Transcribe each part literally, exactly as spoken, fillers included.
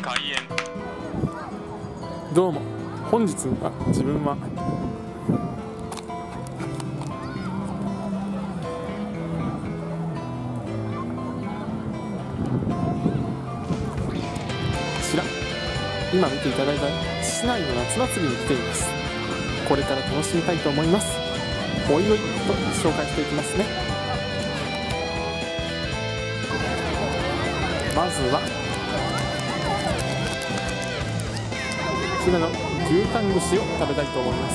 開演。 どうも、本日は自分はこちら、今見ていただいた市内の夏祭りに来ています。これから楽しみたいと思います。おいおいと紹介していきますね。まずはこちらの牛タン串を食べたいと思います。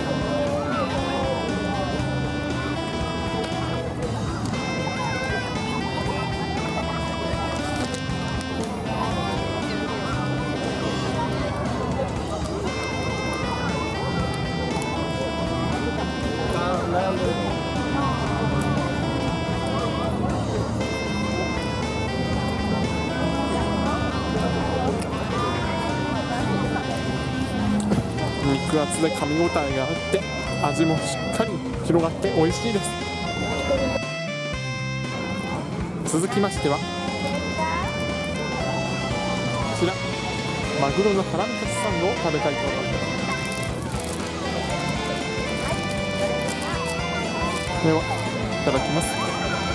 肉厚で噛み応えがあって味もしっかり広がって美味しいです。続きましてはこちらマグロのハラミカツサンドを食べたいと思います。ではいただきます。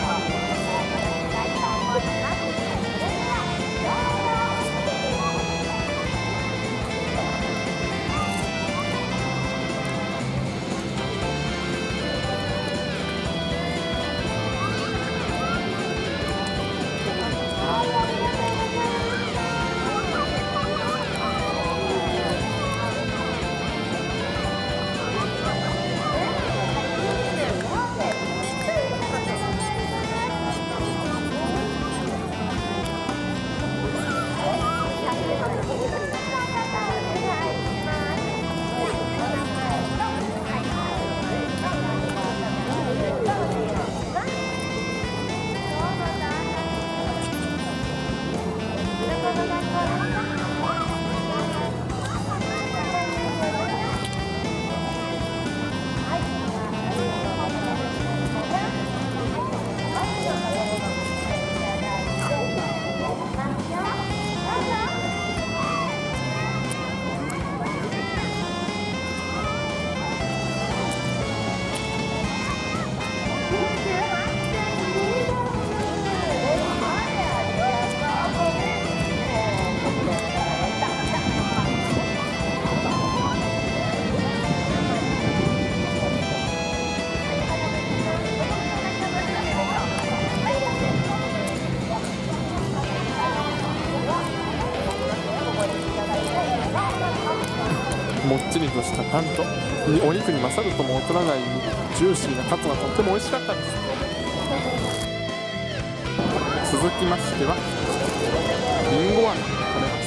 もっちりとしたパンとお肉に勝るとも劣らないジューシーなカツがとっても美味しかったです。続きましてはりんごあめ食べます。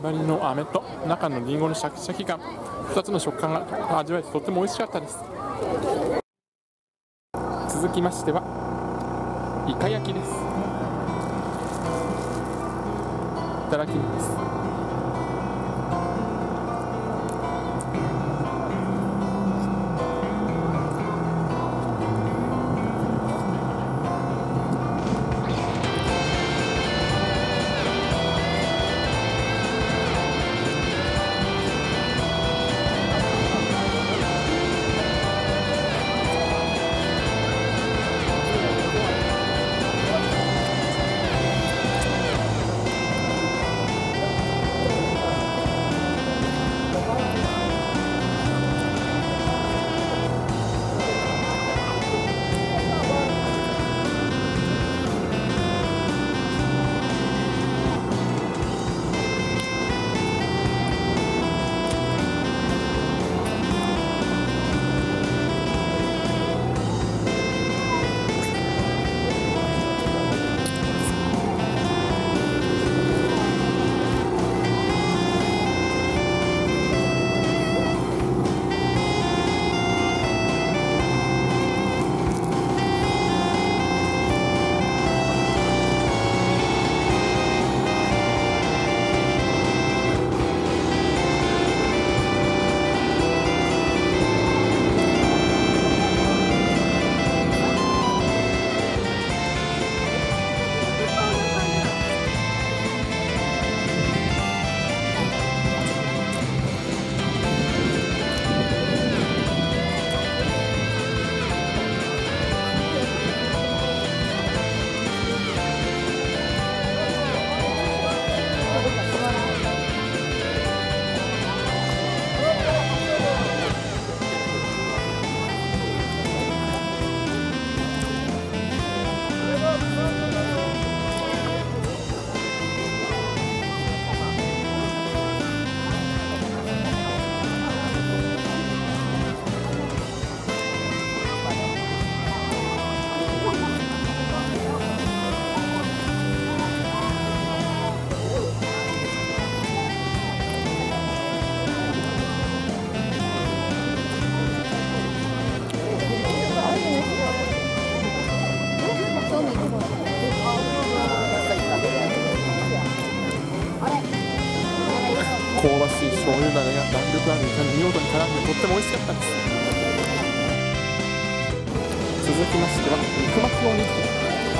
バリの飴と中のリンゴのシャキシャキ感、ふたつの食感が味わえてとっても美味しかったです。続きましてはイカ焼きです。いただきます。香ばしい醤油だれが弾力あるイカに見事に絡んでとっても美味しかったです。続きましては肉巻きお肉。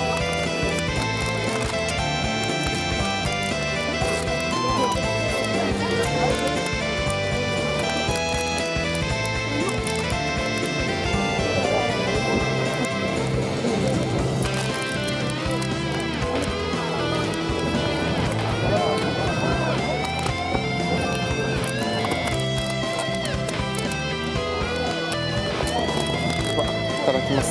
いただきます。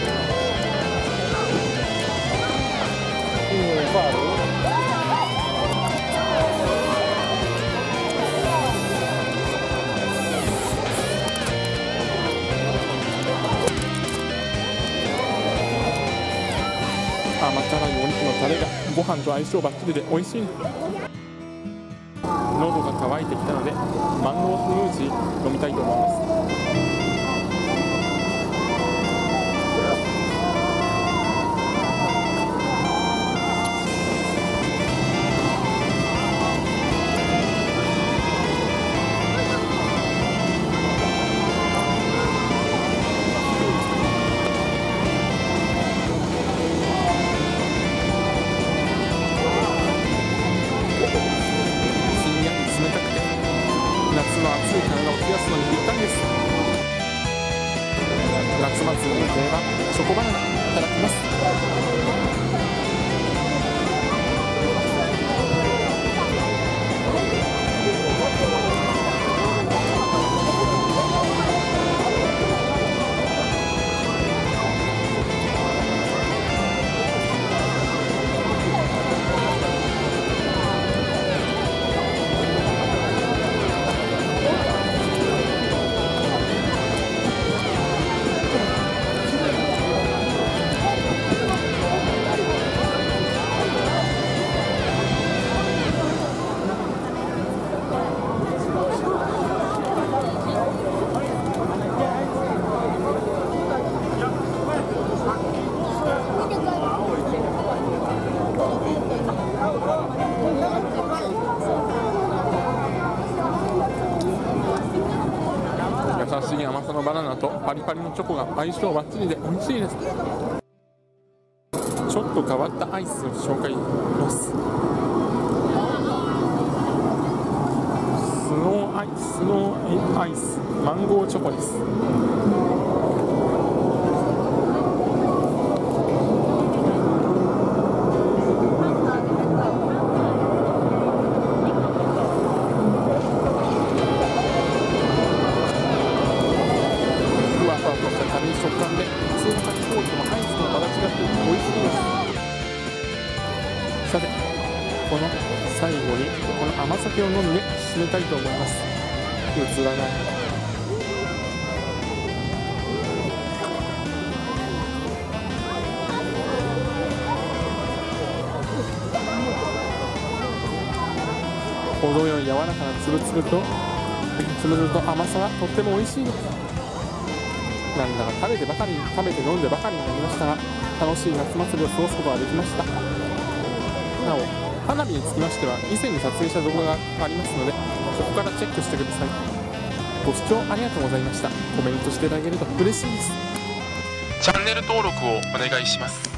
甘辛いお肉のタレがご飯と相性バッチリで美味しい。喉が渇いてきたのでマンゴースムージー飲みたいと思います。夏祭りの定番チョコバナナいただきます。 不思議甘さのバナナとパリパリのチョコが相性バッチリで美味しいです。ちょっと変わったアイスを紹介します。スノーアイス、スノーアイスマンゴーチョコです。軽い食感で普通のかき氷ともアイスとまた違って美味しいです。さて、この最後にこの甘酒を飲んで締めたいと思います。映らない。程よい柔らかなつぶつぶとつぶつぶと甘さがとっても美味しいです。なんだか食べてばかり食べて飲んでばかりになりましたが、楽しい夏祭りを過ごすことができました。なお花火につきましては以前に撮影した動画がありますので、そこからチェックしてください。ご視聴ありがとうございました。コメントしていただけると嬉しいです。チャンネル登録をお願いします。